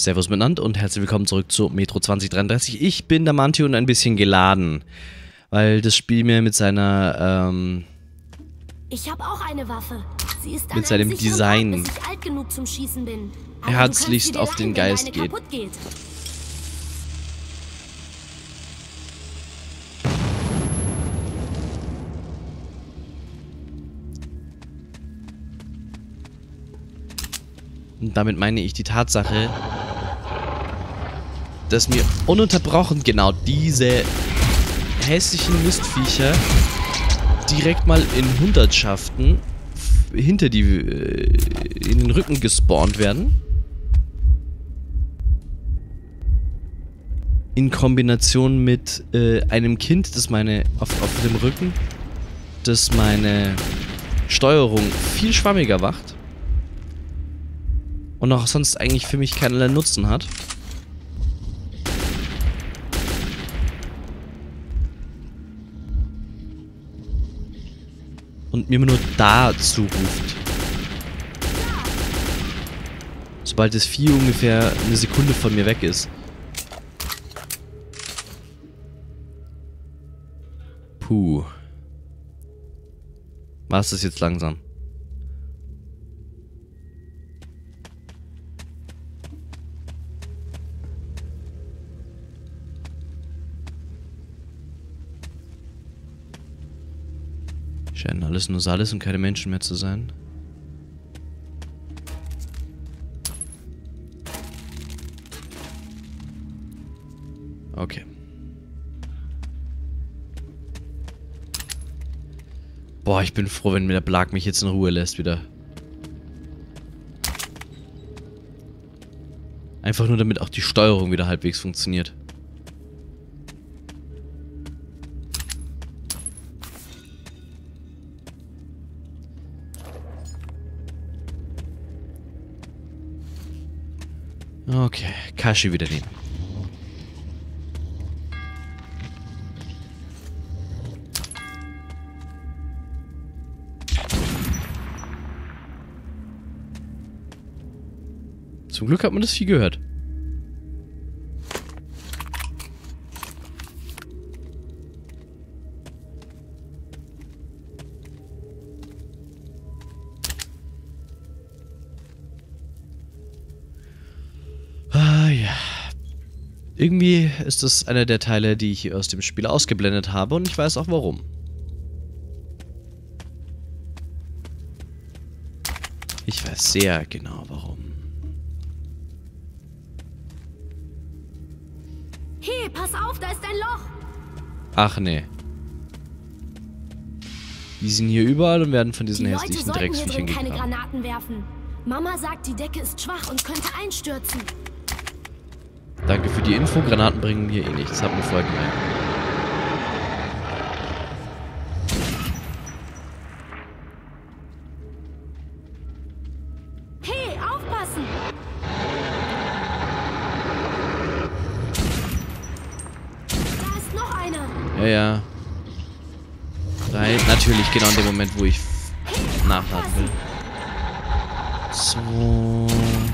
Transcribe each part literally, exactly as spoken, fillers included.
Servus miteinander und herzlich willkommen zurück zu Metro zwanzig dreiunddreißig. Ich bin der Manti und ein bisschen geladen, weil das Spiel mir mit seiner, ähm... Ich habe auch eine Waffe. Sie ist mit seinem Design Ort, bis ich alt genug zum Schießen bin. Aber herzlichst auf den Geist geht. geht. Und damit meine ich die Tatsache, dass mir ununterbrochen genau diese hässlichen Mistviecher direkt mal in Hundertschaften hinter die, äh, in den Rücken gespawnt werden. In Kombination mit äh, einem Kind, das meine, auf, auf dem Rücken, das meine Steuerung viel schwammiger macht. Und auch sonst eigentlich für mich keinerlei Nutzen hat. Und mir nur da zuruft. Sobald das Vieh ungefähr eine Sekunde von mir weg ist. Puh. War es das jetzt langsam? Scheinen alles nur Salles und keine Menschen mehr zu sein. Okay. Boah, ich bin froh, wenn mir der Blag mich jetzt in Ruhe lässt wieder. Einfach nur, damit auch die Steuerung wieder halbwegs funktioniert. Okay, Kashi wieder nehmen. Zum Glück hat man das Vieh gehört. Irgendwie ist das einer der Teile, die ich hier aus dem Spiel ausgeblendet habe und ich weiß auch warum. Ich weiß sehr genau warum. Hey, pass auf, da ist ein Loch. Ach nee. Die sind hier überall und werden von diesen die hässlichen Leute sollten hier Drecksviechern drin keine gegraben. Granaten werfen. Mama sagt, die Decke ist schwach und könnte einstürzen. Danke für die Info. Granaten bringen mir eh nichts. Hab mir vorher gemerkt. Hey, aufpassen! Da ist noch einer. Ja, ja. Rein. Natürlich, genau in dem Moment, wo ich Hey, nachladen will. So.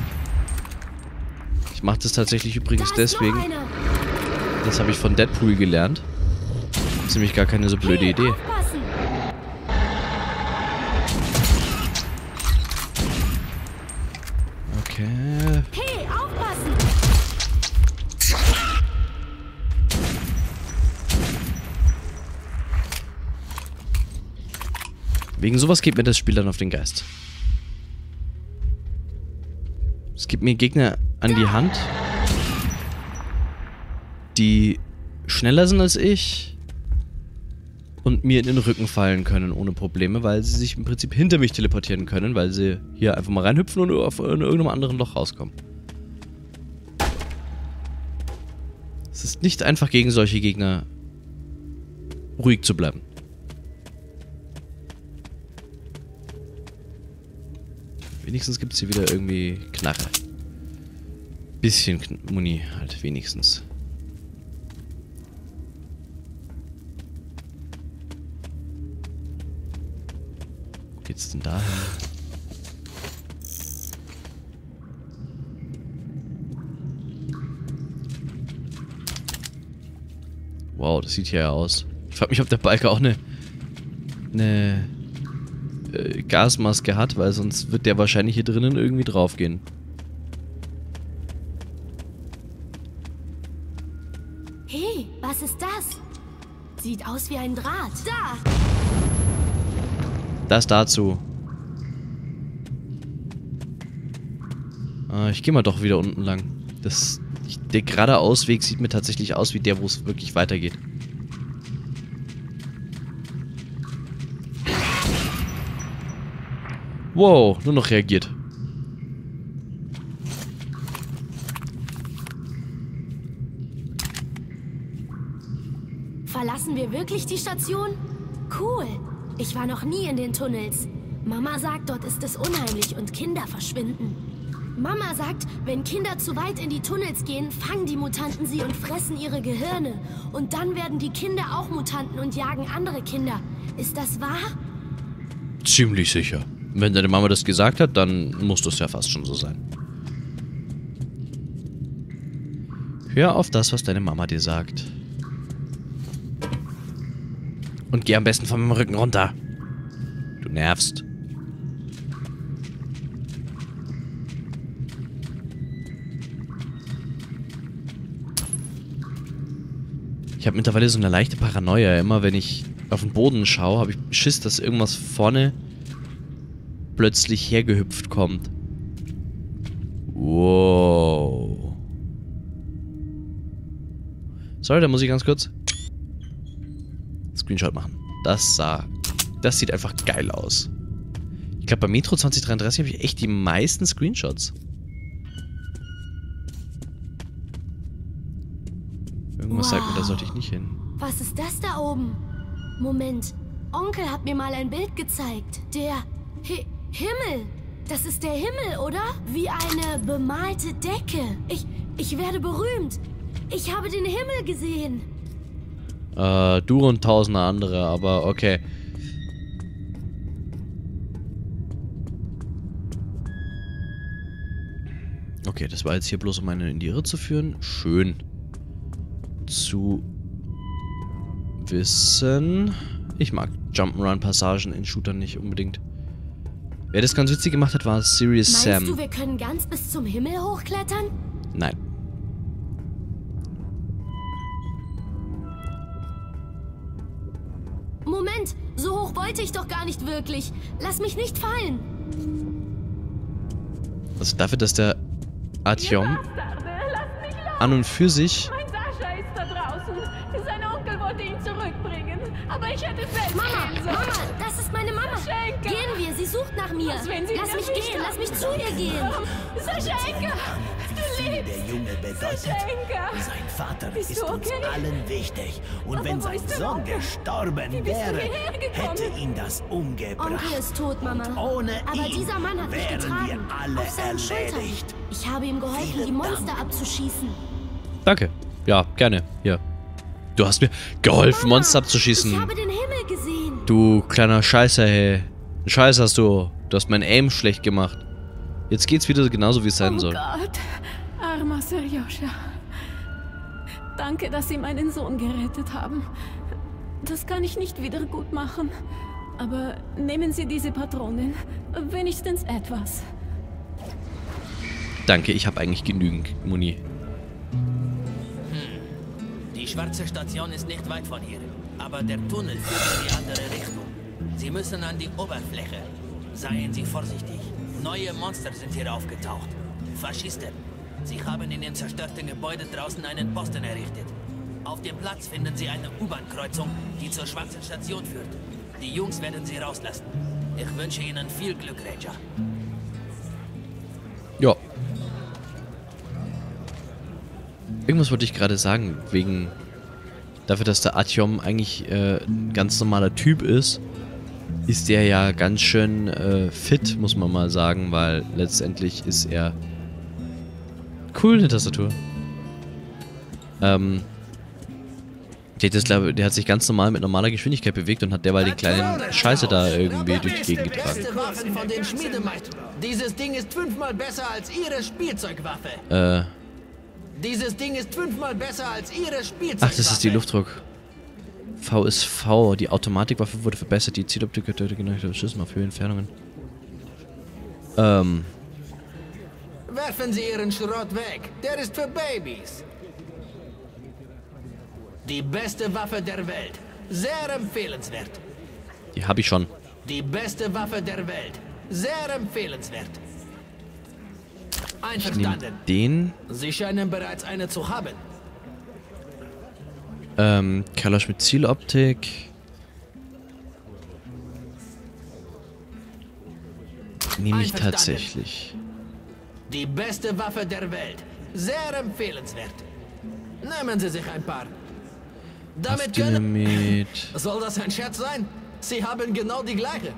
Ich mache das tatsächlich übrigens deswegen. Das habe ich von Deadpool gelernt. Das ist nämlich gar keine so blöde hey, Idee. Aufpassen. Okay. Hey, aufpassen! Wegen sowas geht mir das Spiel dann auf den Geist. Es gibt mir Gegner an die Hand, die schneller sind als ich und mir in den Rücken fallen können ohne Probleme, weil sie sich im Prinzip hinter mich teleportieren können, weil sie hier einfach mal reinhüpfen und auf irgendeinem anderen Loch rauskommen. Es ist nicht einfach gegen solche Gegner ruhig zu bleiben. Wenigstens gibt es hier wieder irgendwie Knarre. Bisschen Kn Muni halt, wenigstens. Wo geht's denn da hin? Wow, das sieht hier ja aus. Ich frage mich, ob der Balken auch eine, eine äh, Gasmaske hat, weil sonst wird der wahrscheinlich hier drinnen irgendwie draufgehen. Hey, was ist das? Sieht aus wie ein Draht. Da! Das dazu. Ah, ich gehe mal doch wieder unten lang. Das, ich, der gerade Ausweg sieht mir tatsächlich aus wie der, wo es wirklich weitergeht. Wow, nur noch reagiert. Verlassen wir wirklich die Station? Cool. Ich war noch nie in den Tunnels. Mama sagt, dort ist es unheimlich und Kinder verschwinden. Mama sagt, wenn Kinder zu weit in die Tunnels gehen, fangen die Mutanten sie und fressen ihre Gehirne. Und dann werden die Kinder auch Mutanten und jagen andere Kinder. Ist das wahr? Ziemlich sicher. Wenn deine Mama das gesagt hat, dann muss das ja fast schon so sein. Hör auf das, was deine Mama dir sagt. Und geh am besten von meinem Rücken runter. Du nervst. Ich habe mittlerweile so eine leichte Paranoia. Immer wenn ich auf den Boden schaue, habe ich Schiss, dass irgendwas vorne plötzlich hergehüpft kommt. Wow. Sorry, da muss ich ganz kurz Screenshot machen. Das sah... Das sieht einfach geil aus. Ich glaube, bei Metro zwanzig dreiunddreißig habe ich echt die meisten Screenshots. Irgendwas Wow. sagt mir, da sollte ich nicht hin. Was ist das da oben? Moment. Onkel hat mir mal ein Bild gezeigt. Der Hi- Himmel. Das ist der Himmel, oder? Wie eine bemalte Decke. Ich, ich werde berühmt. Ich habe den Himmel gesehen. Äh, du und tausende andere, aber okay. Okay, das war jetzt hier bloß, um einen in die Irre zu führen. Schön zu wissen. Ich mag Jump'n'Run-Passagen in Shootern nicht unbedingt. Wer das ganz witzig gemacht hat, war Serious Meinst Sam. du, wir können ganz bis zum Himmel hochklettern? Nein. Moment, so hoch wollte ich doch gar nicht wirklich. Lass mich nicht fallen. Also dafür, dass der Artyom an und für sich... Mein Sascha ist da draußen. Sein Onkel wollte ihn zurückbringen. Aber ich hätte selbst Mama, gehen sollen. Mama, das ist meine Mama. Saschenka. Gehen wir, sie sucht nach mir. Was, wenn sie Lass ihn mich erwischt gehen, haben? lass mich zu ihr gehen. Saschenka, du Viel lebst. der Junge bedeutet. Saschenka. Sein Vater Bist ist du uns okay? allen wichtig. Und Aber wenn wo sein ist der Sohn Onkel? gestorben Wie bist du wäre, hierher gekommen? hätte ihn das umgebracht. Onkel ist tot, Mama. Ohne Aber ihn dieser Mann hat mich wären getragen. wir alle auf seinen Schultern. erledigt. Ich habe ihm geholfen, Vielen die Monster Dank. abzuschießen. Danke. Ja, gerne. Hier. Du hast mir geholfen, Mama, Monster abzuschießen. Ich habe den Himmel gesehen. Du kleiner Scheißer, hey. Scheiß hast du. Du hast mein Aim schlecht gemacht. Jetzt geht's wieder genauso, wie es sein Oh soll. Gott, armer Serjoscha. Danke, dass Sie meinen Sohn gerettet haben. Das kann ich nicht wieder gut machen. Aber nehmen Sie diese Patronen. Wenigstens etwas. Danke, ich habe eigentlich genügend Muni. Die schwarze Station ist nicht weit von hier, aber der Tunnel führt in die andere Richtung. Sie müssen an die Oberfläche. Seien Sie vorsichtig. Neue Monster sind hier aufgetaucht. Faschisten. Sie haben in dem zerstörten Gebäude draußen einen Posten errichtet. Auf dem Platz finden Sie eine U-Bahn-Kreuzung, die zur schwarzen Station führt. Die Jungs werden Sie rauslassen. Ich wünsche Ihnen viel Glück, Ranger. Ja. Irgendwas wollte ich gerade sagen, wegen... Dafür, dass der Artyom eigentlich äh, ein ganz normaler Typ ist, ist der ja ganz schön äh, fit, muss man mal sagen, weil letztendlich ist er... Cool, eine Tastatur. Ähm... Der, das, glaub, der hat sich ganz normal mit normaler Geschwindigkeit bewegt und hat derweil den kleinen Scheiße da irgendwie durch die Gegend getragen. Beste Waffen von den Schmiedemeistern. Dieses Ding ist fünfmal besser als ihre Spielzeugwaffe. Äh... Dieses Ding ist fünfmal besser als ihre Spielzeugwaffe. Ach, das ist die Luftdruck. V S V. Die Automatikwaffe wurde verbessert. Die Zieloptik tötet genau Schüsse auf Höhe Entfernungen. Ähm. Werfen Sie Ihren Schrott weg. Der ist für Babys. Die beste Waffe der Welt. Sehr empfehlenswert. Die habe ich schon. Die beste Waffe der Welt. Sehr empfehlenswert. Ich nehme Einverstanden. den. Sie scheinen bereits eine zu haben. Ähm, Kalasch mit Zieloptik. Nehme ich Einverstanden. tatsächlich. Die beste Waffe der Welt. Sehr empfehlenswert. Nehmen Sie sich ein paar. Damit können... Dynamit. Soll das ein Scherz sein? Sie haben genau die gleiche.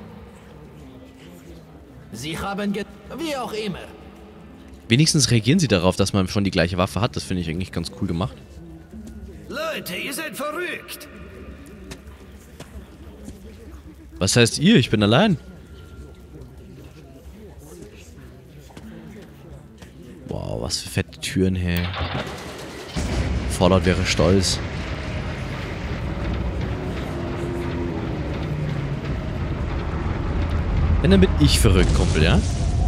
Sie haben ge... Wie auch immer. Wenigstens reagieren sie darauf, dass man schon die gleiche Waffe hat. Das finde ich eigentlich ganz cool gemacht. Leute, ihr seid verrückt. Was heißt ihr? Ich bin allein. Wow, was für fette Türen, hey. Fallout wäre stolz. Wenn dann bin ich verrückt, Kumpel, ja?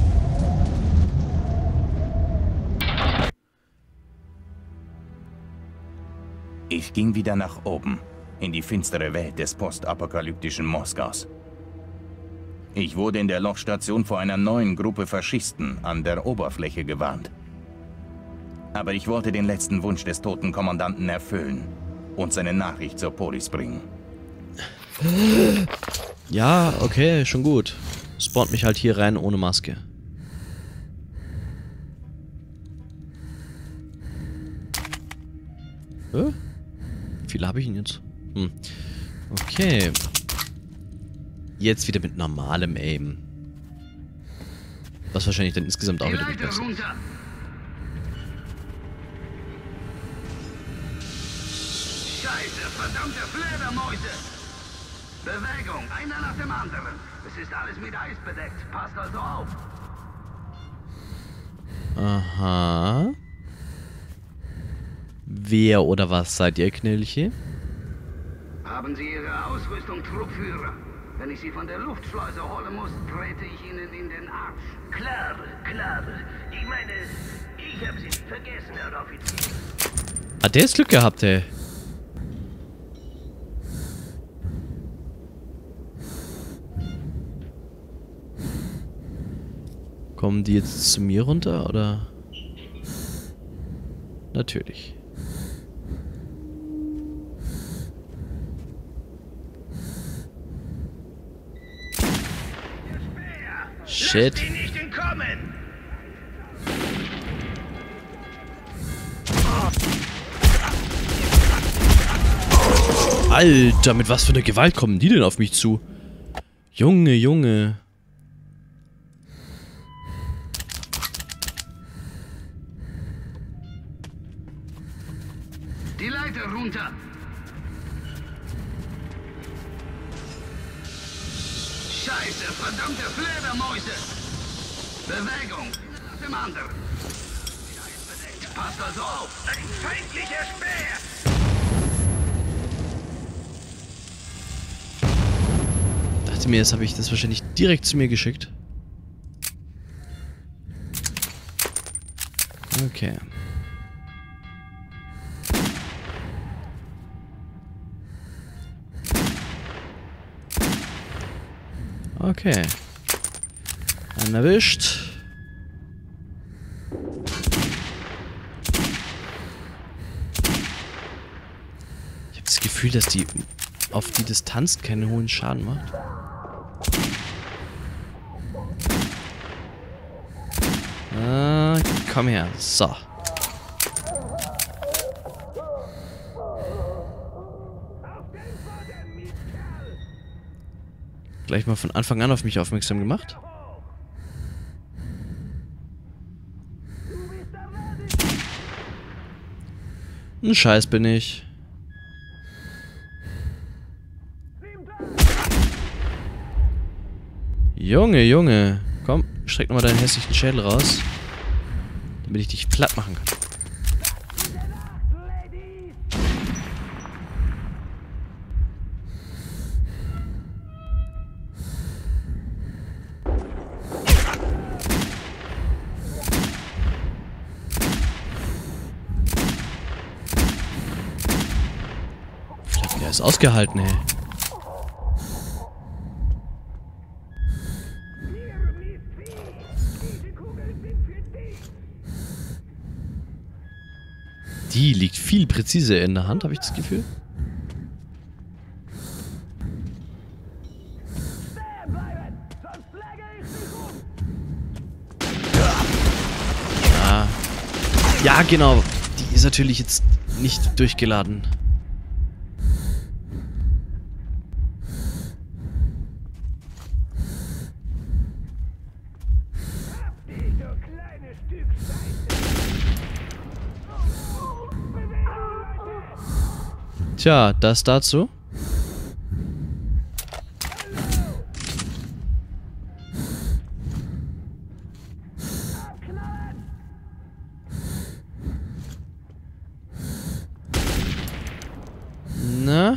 Ich ging wieder nach oben, in die finstere Welt des postapokalyptischen Moskaus. Ich wurde in der Lochstation vor einer neuen Gruppe Faschisten an der Oberfläche gewarnt. Aber ich wollte den letzten Wunsch des toten Kommandanten erfüllen und seine Nachricht zur Polis bringen. Ja, okay, schon gut. Spawnt mich halt hier rein ohne Maske. Hä? Wie viele habe ich denn jetzt? Hm. Okay. Jetzt wieder mit normalem Aim. Was wahrscheinlich dann insgesamt auch wieder nicht besser ist. Scheiße, verdammte Fledermäuse! Bewegung, einer nach dem anderen. Es ist alles mit Eis bedeckt. Passt also auf. Aha. Wer oder was seid ihr, Knilche? Haben Sie Ihre Ausrüstung, Truppführer? Wenn ich Sie von der Luftschleuse holen muss, trete ich Ihnen in den Arsch. Klar, klar. Ich meine, ich habe Sie nicht vergessen, Herr Offizier. Hat der jetzt Glück gehabt, ey. Kommen die jetzt zu mir runter, oder? Natürlich. Shit. Lasst ihn nicht entkommen! Alter, mit was für einer Gewalt kommen die denn auf mich zu? Junge, Junge. Die Leiter runter! Scheiße, verdammte Fledermäuse! Bewegung, nach dem anderen. Passt also auf! Ein feindlicher Speer! Dachte mir, jetzt habe ich das wahrscheinlich direkt zu mir geschickt. Okay. Okay. Einen erwischt. Ich habe das Gefühl, dass die auf die Distanz keinen hohen Schaden macht. Ah, komm her. So. Gleich mal von Anfang an auf mich aufmerksam gemacht. Ein Scheiß bin ich. Junge, Junge. Komm, streck nochmal deinen hässlichen Schädel raus. Damit ich dich platt machen kann. ist ausgehalten, ey. Die liegt viel präziser in der Hand, habe ich das Gefühl. Ja. Ja, genau. Die ist natürlich jetzt nicht durchgeladen. Tja, das dazu. Na?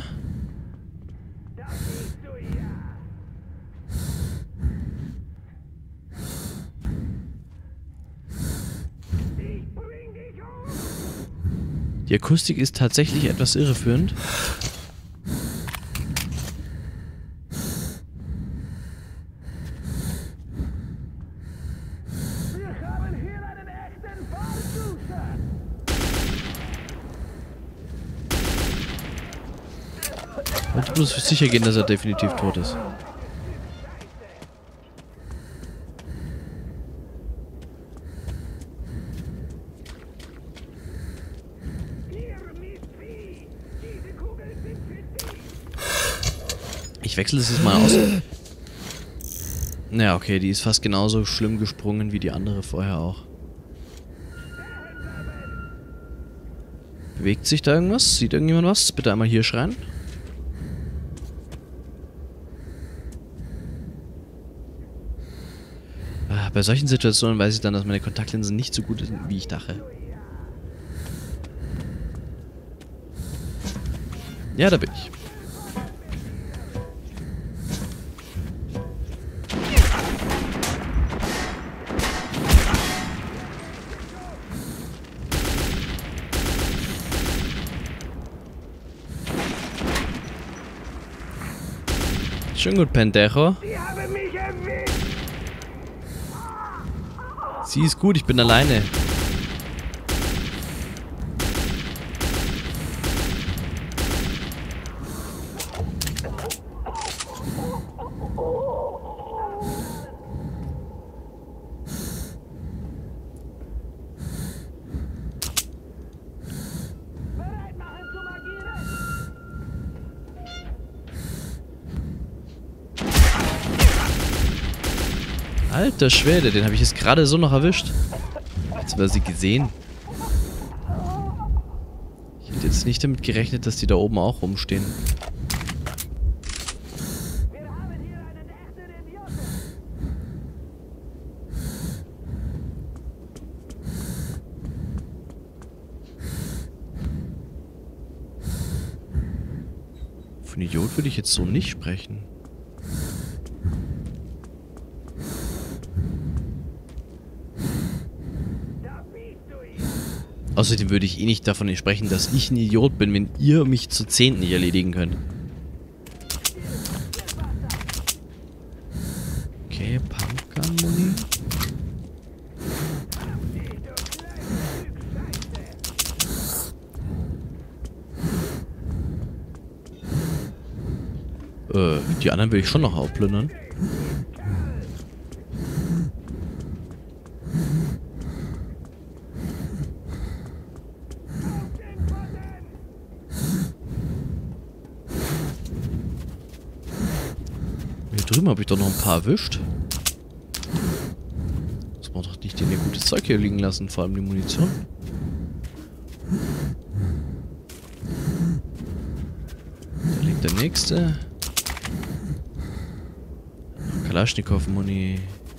Die Akustik ist tatsächlich etwas irreführend. Und ich muss sicher gehen, dass er definitiv tot ist. Ich wechsle es jetzt mal aus. Naja, okay, die ist fast genauso schlimm gesprungen wie die andere vorher auch. Bewegt sich da irgendwas? Sieht irgendjemand was? Bitte einmal hier schreien. Ah, bei solchen Situationen weiß ich dann, dass meine Kontaktlinsen nicht so gut sind, wie ich dachte. Ja, da bin ich. Schön gut, Pendejo. Sie ist gut, ich bin alleine. Alter Schwede, den habe ich jetzt gerade so noch erwischt. Jetzt haben wir sie gesehen. Ich hätte jetzt nicht damit gerechnet, dass die da oben auch rumstehen. Von Idiot würde ich jetzt so nicht sprechen. Außerdem würde ich eh nicht davon sprechen, dass ich ein Idiot bin, wenn ihr mich zu zehnt nicht erledigen könnt. Okay, Pumpgun-Muni. Äh, die anderen will ich schon noch aufplündern. Drüben habe ich doch noch ein paar erwischt. Muss man doch nicht den gutes Zeug hier liegen lassen, vor allem die Munition. Da liegt der nächste. Kalaschnikow-Muni.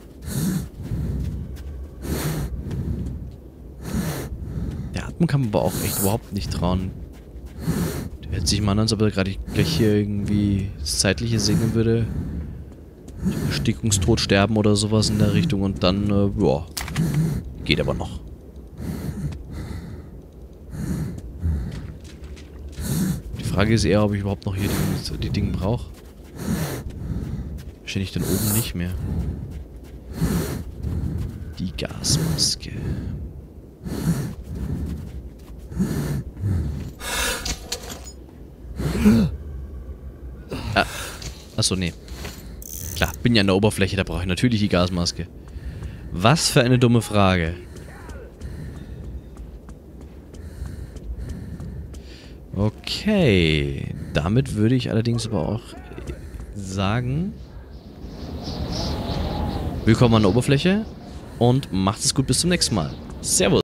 Der Atmen kann man aber auch echt überhaupt nicht trauen. Der hört sich mal an, als ob er gerade gleich hier irgendwie das Zeitliche segnen würde. Erstickungstod sterben oder sowas in der Richtung und dann, äh, ja, geht aber noch. Die Frage ist eher, ob ich überhaupt noch hier die, die Dinge brauche. Wahrscheinlich dann oben nicht mehr. Die Gasmaske. Ah. Achso, nee. Klar, bin ja an der Oberfläche, da brauche ich natürlich die Gasmaske. Was für eine dumme Frage. Okay. Damit würde ich allerdings aber auch sagen... Willkommen an der Oberfläche und macht es gut bis zum nächsten Mal. Servus.